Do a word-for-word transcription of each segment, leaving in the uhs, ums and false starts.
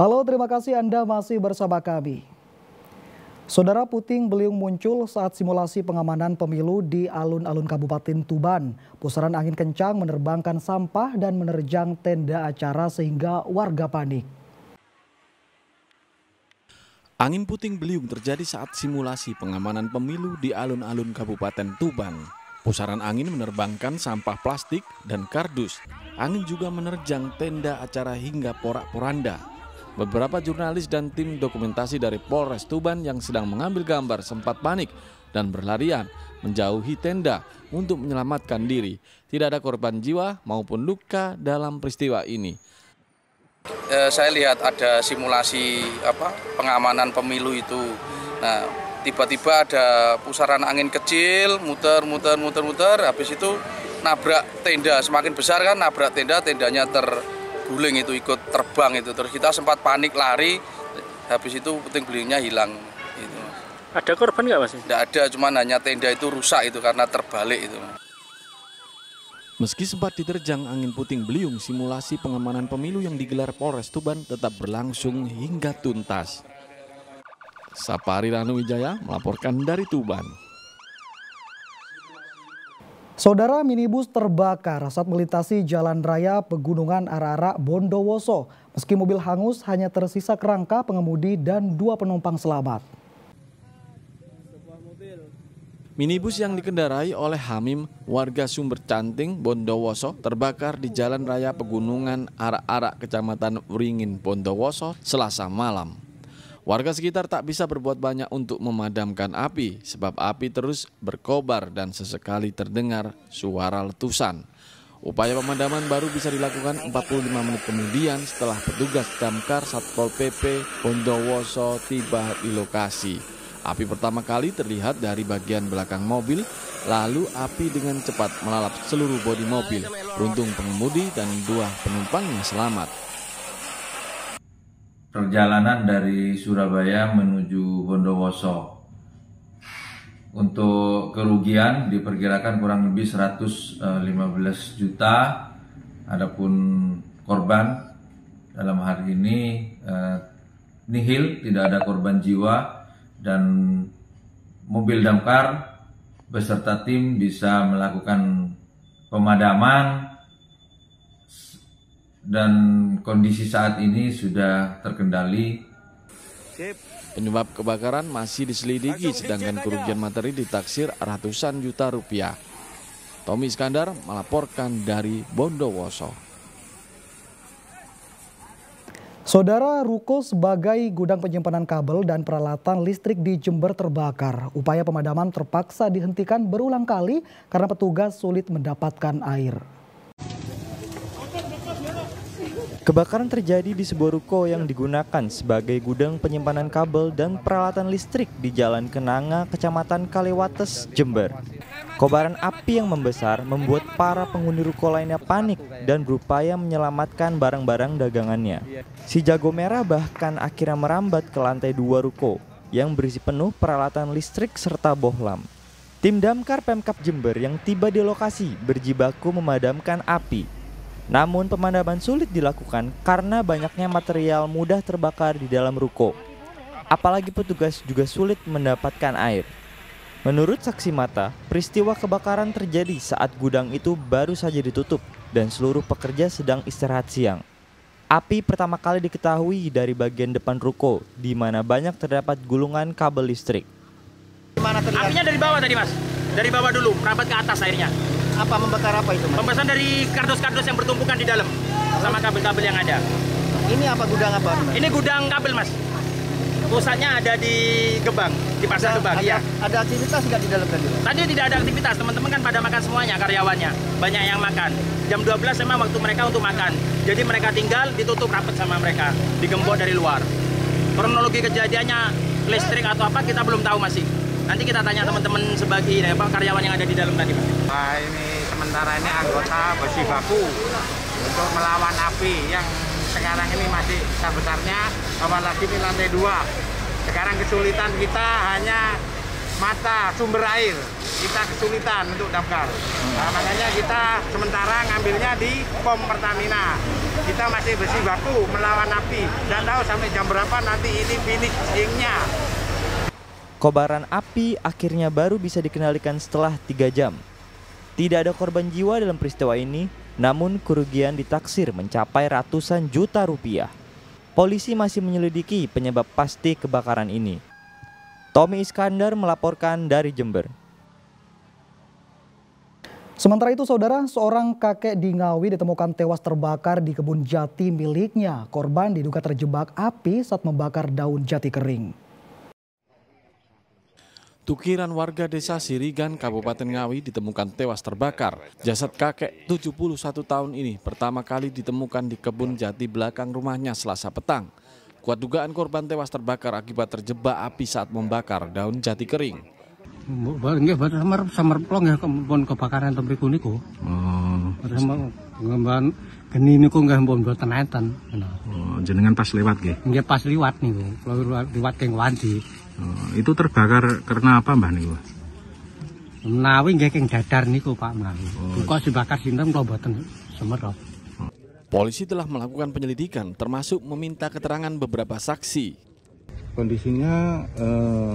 Halo, terima kasih Anda masih bersama kami. Saudara, puting beliung muncul saat simulasi pengamanan pemilu di alun-alun Kabupaten Tuban. Pusaran angin kencang menerbangkan sampah dan menerjang tenda acara sehingga warga panik. Angin puting beliung terjadi saat simulasi pengamanan pemilu di alun-alun Kabupaten Tuban. Pusaran angin menerbangkan sampah plastik dan kardus. Angin juga menerjang tenda acara hingga porak-poranda. Beberapa jurnalis dan tim dokumentasi dari Polres Tuban yang sedang mengambil gambar sempat panik dan berlarian menjauhi tenda untuk menyelamatkan diri. Tidak ada korban jiwa maupun luka dalam peristiwa ini. Eh, saya lihat ada simulasi apa pengamanan pemilu itu. Nah, tiba-tiba ada pusaran angin kecil, muter, muter, muter, muter. Habis itu nabrak tenda, semakin besar kan nabrak tenda, tendanya terguling itu ikut terbang itu. Terus kita sempat panik lari. Habis itu puting beliungnya hilang. Itu. Ada korban nggak Mas? Tidak ada, cuman hanya tenda itu rusak itu karena terbalik itu. Meski sempat diterjang angin puting beliung, simulasi pengamanan pemilu yang digelar Polres Tuban tetap berlangsung hingga tuntas. Sapari Ranuwijaya melaporkan dari Tuban. Saudara, minibus terbakar saat melintasi jalan raya Pegunungan Ara-Ara Bondowoso. Meski mobil hangus, hanya tersisa kerangka, pengemudi dan dua penumpang selamat. Minibus yang dikendarai oleh Hamim, warga Sumber Canting, Bondowoso, terbakar di Jalan Raya Pegunungan Ara-Ara, Kecamatan Wringin, Bondowoso, Selasa malam. Warga sekitar tak bisa berbuat banyak untuk memadamkan api, sebab api terus berkobar dan sesekali terdengar suara letusan. Upaya pemadaman baru bisa dilakukan empat puluh lima menit kemudian setelah petugas damkar Satpol P P Bondowoso tiba di lokasi. Api pertama kali terlihat dari bagian belakang mobil, lalu api dengan cepat melalap seluruh bodi mobil. Beruntung pengemudi dan dua penumpangnya selamat. Perjalanan dari Surabaya menuju Bondowoso. Untuk kerugian diperkirakan kurang lebih seratus lima belas juta. Adapun korban dalam hari ini eh, nihil, tidak ada korban jiwa. Dan mobil damkar beserta tim bisa melakukan pemadaman dan kondisi saat ini sudah terkendali. Penyebab kebakaran masih diselidiki, sedangkan kerugian materi ditaksir ratusan juta rupiah. Tommy Iskandar melaporkan dari Bondowoso. Saudara, ruko sebagai gudang penyimpanan kabel dan peralatan listrik di Jember terbakar. Upaya pemadaman terpaksa dihentikan berulang kali karena petugas sulit mendapatkan air. Kebakaran terjadi di sebuah ruko yang digunakan sebagai gudang penyimpanan kabel dan peralatan listrik di Jalan Kenanga, Kecamatan Kaliwates, Jember. Kobaran api yang membesar membuat para penghuni ruko lainnya panik dan berupaya menyelamatkan barang-barang dagangannya. Si jago merah bahkan akhirnya merambat ke lantai dua ruko yang berisi penuh peralatan listrik serta bohlam. Tim damkar Pemkab Jember yang tiba di lokasi berjibaku memadamkan api. Namun pemadaman sulit dilakukan karena banyaknya material mudah terbakar di dalam ruko. Apalagi petugas juga sulit mendapatkan air. Menurut saksi mata, peristiwa kebakaran terjadi saat gudang itu baru saja ditutup dan seluruh pekerja sedang istirahat siang. Api pertama kali diketahui dari bagian depan ruko, di mana banyak terdapat gulungan kabel listrik. Apinya dari bawah tadi Mas, dari bawah dulu, merambat ke atas airnya. Apa membakar apa itu Mas? Pembesaran dari kardus-kardus yang bertumpukan di dalam, sama kabel-kabel yang ada. Ini apa gudang apa? Ini gudang kabel Mas. Pusatnya ada di Gebang, di Pasar Gebang. Ada, Iya. ada aktivitas nggak di dalam tadi? Tadi tidak ada aktivitas, teman-teman kan pada makan semuanya, karyawannya. Banyak yang makan. Jam dua belas memang waktu mereka untuk makan. Jadi mereka tinggal ditutup rapat sama mereka, digembok dari luar. Kronologi kejadiannya listrik atau apa kita belum tahu masih. Nanti kita tanya teman-teman sebagai apa karyawan yang ada di dalam tadi. Nah, ini sementara ini anggota besi baku untuk melawan api yang sekarang ini masih besar-besarnya, apalagi di lantai dua. Sekarang kesulitan kita hanya mata sumber air. Kita kesulitan untuk daftar. Nah, makanya kita sementara ngambilnya di pom Pertamina. Kita masih berjibaku melawan api. Dan tahu sampai jam berapa nanti ini finishingnya. Kobaran api akhirnya baru bisa dikendalikan setelah tiga jam. Tidak ada korban jiwa dalam peristiwa ini, namun kerugian ditaksir mencapai ratusan juta rupiah. Polisi masih menyelidiki penyebab pasti kebakaran ini. Tommy Iskandar melaporkan dari Jember. Sementara itu, saudara, seorang kakek di Ngawi ditemukan tewas terbakar di kebun jati miliknya. Korban diduga terjebak api saat membakar daun jati kering. Tukiran warga desa Sirigan, Kabupaten Ngawi ditemukan tewas terbakar. Jasad kakek tujuh puluh satu tahun ini pertama kali ditemukan di kebun jati belakang rumahnya Selasa petang. Kuat dugaan korban tewas terbakar akibat terjebak api saat membakar daun jati kering. Nggih, samar samar plong ya pun kebakaran tempe niku. Oh. Sama ngemban geni niku nggih pun mboten enten. Oh, jenengan pas lewat nggih? Nggih pas liwat niku, liwat keng Wandi. Oh, itu terbakar karena apa Mbah niku? Menawi nggih keng dadar niku Pak menawi. Oh. Kok dibakar sinten kok mboten semerop. Polisi telah melakukan penyelidikan termasuk meminta keterangan beberapa saksi. Kondisinya eh,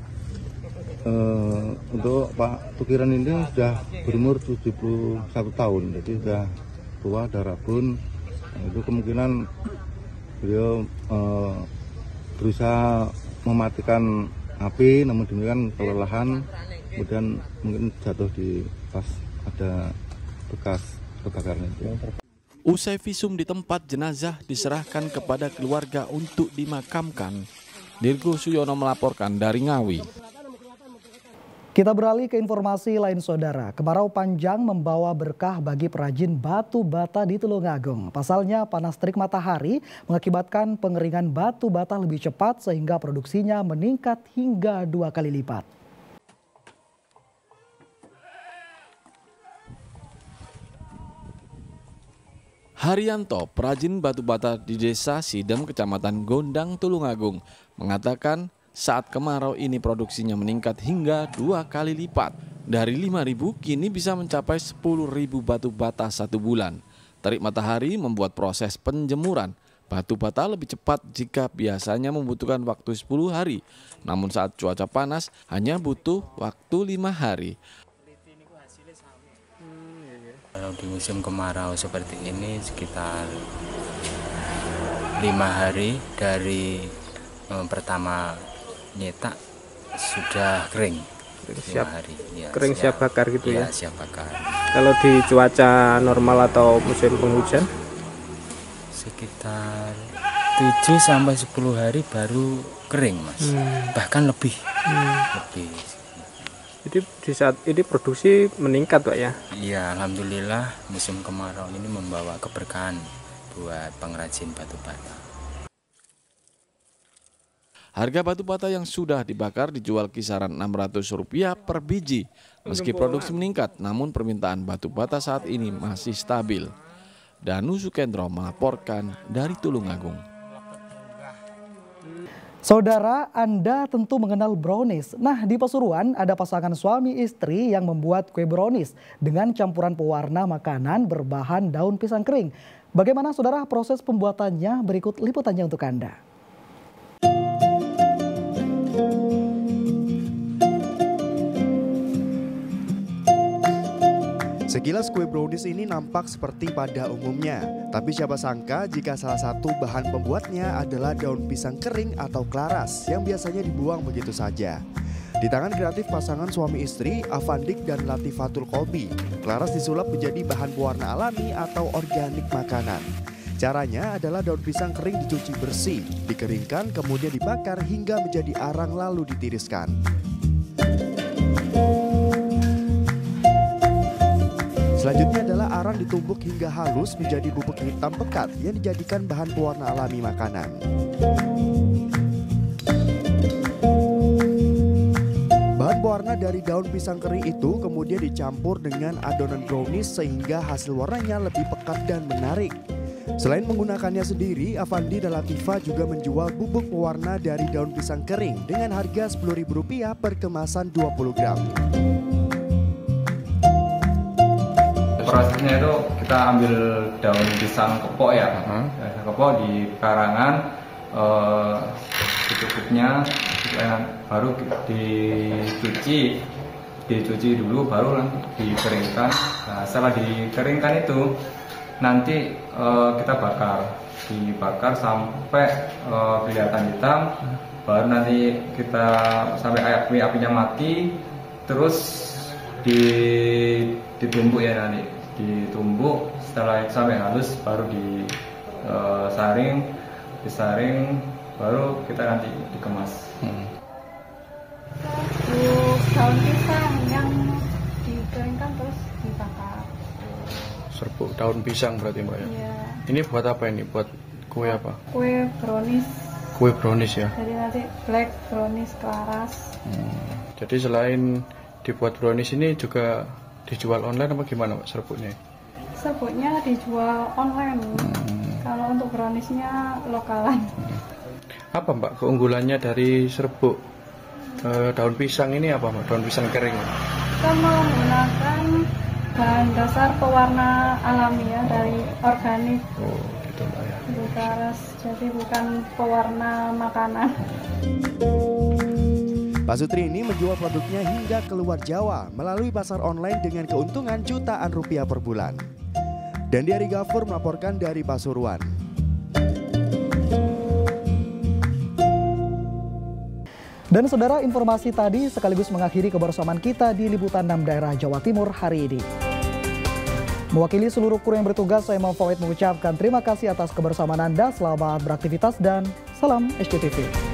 eh, untuk Pak Tukiran ini sudah berumur tujuh puluh satu tahun, jadi sudah tua, darah pun. Nah, itu kemungkinan beliau eh, berusaha mematikan api, namun demikian kelelahan, kemudian mungkin jatuh di pas ada bekas kebakaran itu. Usai visum di tempat, jenazah diserahkan kepada keluarga untuk dimakamkan. Dirgo Suyono melaporkan dari Ngawi. Kita beralih ke informasi lain, saudara. Kemarau panjang membawa berkah bagi perajin batu bata di Tulungagung. Pasalnya panas terik matahari mengakibatkan pengeringan batu bata lebih cepat sehingga produksinya meningkat hingga dua kali lipat. Haryanto, perajin batu bata di desa Sidem, Kecamatan Gondang, Tulungagung, mengatakan saat kemarau ini produksinya meningkat hingga dua kali lipat. Dari lima ribu kini bisa mencapai sepuluh ribu batu bata satu bulan. Terik matahari membuat proses penjemuran batu bata lebih cepat jika biasanya membutuhkan waktu sepuluh hari. Namun saat cuaca panas hanya butuh waktu lima hari. Kalau di musim kemarau seperti ini sekitar lima hari dari eh, pertama nyetak sudah kering. Siap hari. Ya, kering siap, siap bakar gitu ya? Ya, siap bakar. Kalau di cuaca normal atau musim penghujan? Sekitar tujuh sampai sepuluh hari baru kering, Mas. Hmm. Bahkan lebih. Hmm. Lebih. Jadi di saat ini produksi meningkat, Pak ya? Iya, alhamdulillah musim kemarau ini membawa keberkahan buat pengrajin batu bata. Harga batu bata yang sudah dibakar dijual kisaran enam ratus rupiah per biji. Meski produksi meningkat, namun permintaan batu bata saat ini masih stabil. Danu Sukendro melaporkan dari Tulungagung. Saudara, Anda tentu mengenal brownies. Nah, di Pasuruan ada pasangan suami istri yang membuat kue brownies dengan campuran pewarna makanan berbahan daun pisang kering. Bagaimana saudara proses pembuatannya? Berikut liputannya untuk Anda. Sekilas kue brownies ini nampak seperti pada umumnya, tapi siapa sangka jika salah satu bahan pembuatnya adalah daun pisang kering atau klaras yang biasanya dibuang begitu saja. Di tangan kreatif pasangan suami istri, Avandik dan Latifatul Kolbi, klaras disulap menjadi bahan pewarna alami atau organik makanan. Caranya adalah daun pisang kering dicuci bersih, dikeringkan kemudian dibakar hingga menjadi arang lalu ditiriskan. Selanjutnya adalah arang ditumbuk hingga halus menjadi bubuk hitam pekat yang dijadikan bahan pewarna alami makanan. Bahan pewarna dari daun pisang kering itu kemudian dicampur dengan adonan brownies sehingga hasil warnanya lebih pekat dan menarik. Selain menggunakannya sendiri, Avandi dan Latifa juga menjual bubuk pewarna dari daun pisang kering dengan harga sepuluh ribu rupiah per kemasan dua puluh gram. Prosesnya itu kita ambil daun pisang kepok ya, uh-huh. kepok di karangan, uh, secukupnya, baru dicuci, dicuci dulu, baru dikeringkan. Nah, setelah dikeringkan itu nanti uh, kita bakar, dibakar sampai uh, kelihatan hitam, baru nanti kita sampai api apinya mati, terus di ditumbuk ya nanti, ditumbuk setelah sampai halus baru disaring, uh, disaring, baru kita nanti dikemas. Hmm. Untuk daun pisang yang dikeringkan terus dibakar. Serbuk daun pisang berarti Mbak ya? Iya. Ini buat apa ini? Buat kue apa? Kue brownies. Kue brownies ya? Jadi nanti black brownies kelaras. Hmm. Jadi selain dibuat brownies ini juga dijual online apa gimana Mbak serbuknya? Serbuknya dijual online. Hmm. Kalau untuk browniesnya lokalan. Hmm. Apa Mbak keunggulannya dari serbuk e, daun pisang ini apa Mbak? Daun pisang kering? Kita menggunakan bahan dasar pewarna alami ya, dari organik. Oh gitu Mbak ya. Keras, jadi bukan pewarna makanan. Pak Sutri ini menjual produknya hingga keluar Jawa melalui pasar online dengan keuntungan jutaan rupiah per bulan. Dan Diari Gafur melaporkan dari Pasuruan. Dan saudara, informasi tadi sekaligus mengakhiri kebersamaan kita di Liputan enam Daerah Jawa Timur hari ini. Mewakili seluruh kru yang bertugas, saya Imam Fawait mengucapkan terima kasih atas kebersamaan Anda, selamat beraktivitas dan salam S C T V.